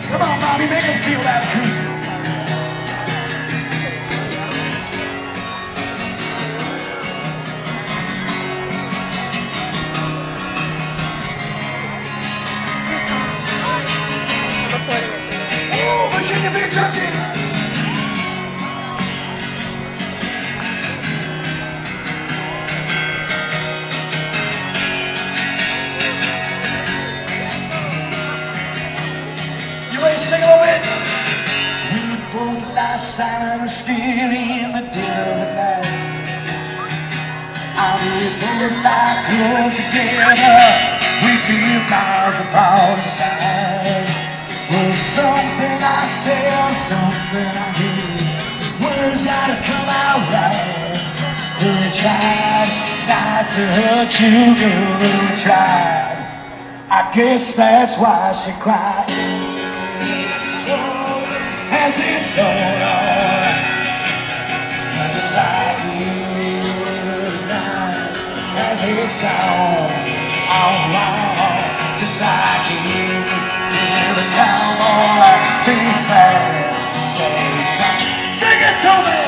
Come on, Bobby, make them feel that acoustic. Oh, Virginia Beach, Husky. You ready to sing a little bit? We both lie silent and still in the dead of the night. And we both lie close together. We feel miles apart inside. Well, something I said, something I did, words that have come out right. We tried not to hurt you, girl, we tried. I guess that's why she cried. As it's going on, just like you tonight. As it's gone, on, just like you. Come on, sing sad, sing it to me.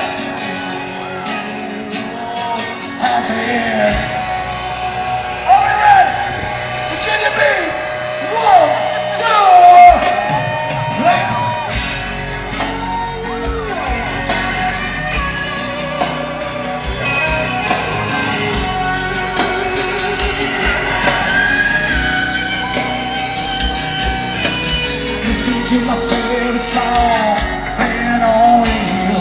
As it is. Are we ready? Virginia Beach, 1, 2, play. To my favorite song, playing on you.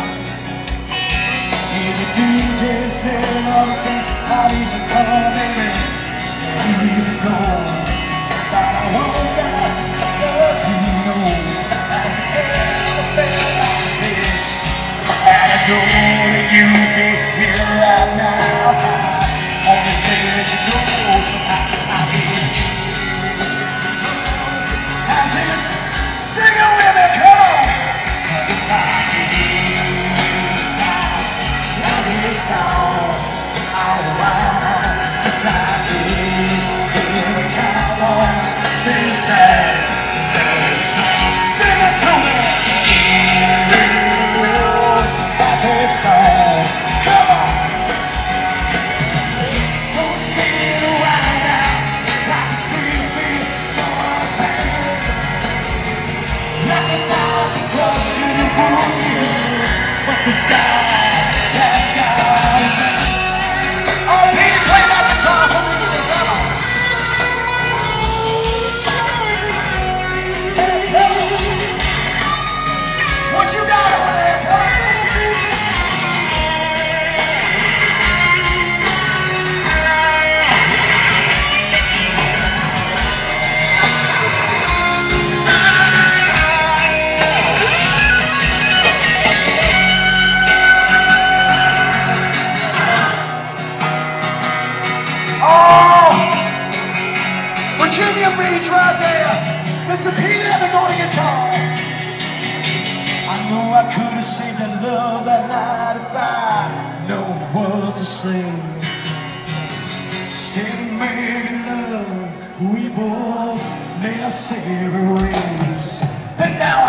If the DJ said another thing, how easy come, baby, easy go. But I wonder, does he know, has he ever felt like this? And I know that you'd be here right now. Only place you go, so I guess you. As it's sing it with me, come on! Just like you, as it's gone, all around. Just like you, come on, sing sad, sing it to me. As it's gone, come on. Don't feel right now, like it's screaming, so much pain. Nothing like the closure you want to, but the sky, that sky. Oh, Pete, play that guitar for me, come on. What you got over there, boy? Virginia Beach right there. Listen, he never got a guitar. I know I could have saved that love that night if I know what to say. Still making love, we both made our several ways. But now